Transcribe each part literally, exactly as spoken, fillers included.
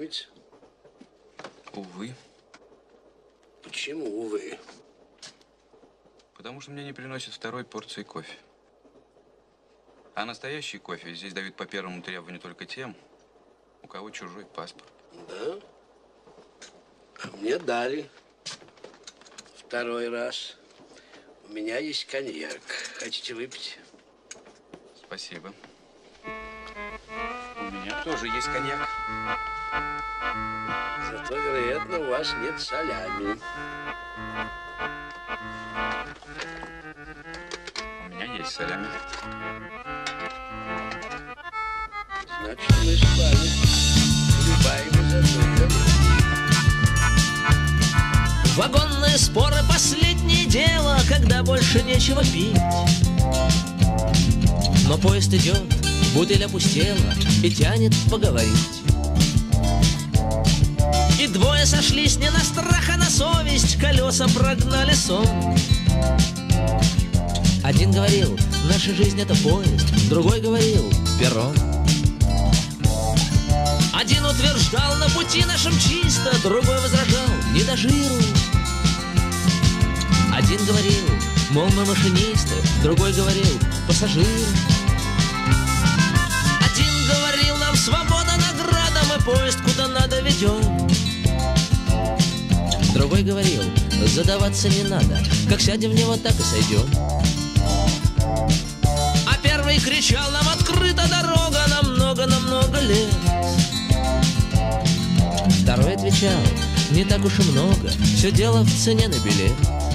нравится? Увы. Почему увы? Потому что мне не приносят второй порции кофе. А настоящий кофе здесь дают по первому требованию только тем, у кого чужой паспорт. Да? А мне дали второй раз. У меня есть коньяк. Хотите выпить? Спасибо. У меня тоже есть коньяк. Зато, вероятно, у вас нет солями. У меня есть солями. Значит, мы с вами любаем за то. Вагонные споры — последнее дело, когда больше нечего пить. Но поезд идет, бутыль опустела и тянет поговорить. И двое сошлись не на страх, а на совесть, колеса прогнали сон. Один говорил: наша жизнь — это поезд, другой говорил: перрон. Один утверждал: на пути нашем чисто, другой возражал: не до жиру. Один говорил: мол, мы машинисты, другой говорил: пассажиры. Один говорил: нам свобода награда, мы поезд куда надо ведем. Другой говорил: задаваться не надо, как сядем в него, так и сойдем. А первый кричал: нам открыта дорога на много-намного лет. Второй отвечал: не так уж и много, все дело в цене на билет.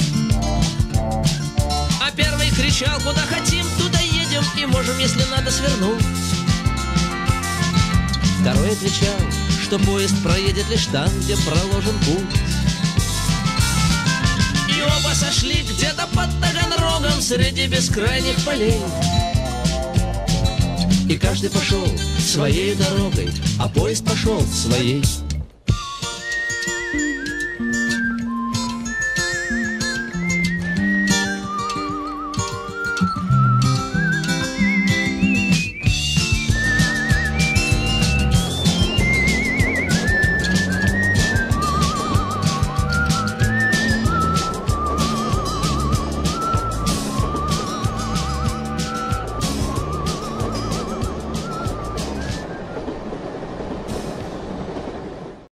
А первый кричал: куда хотим, туда едем, и можем, если надо, свернуть. Второй отвечал, что поезд проедет лишь там, где проложен путь. И оба сошли где-то под Таганрогом среди бескрайних полей. И каждый пошел своей дорогой, а поезд пошел своей.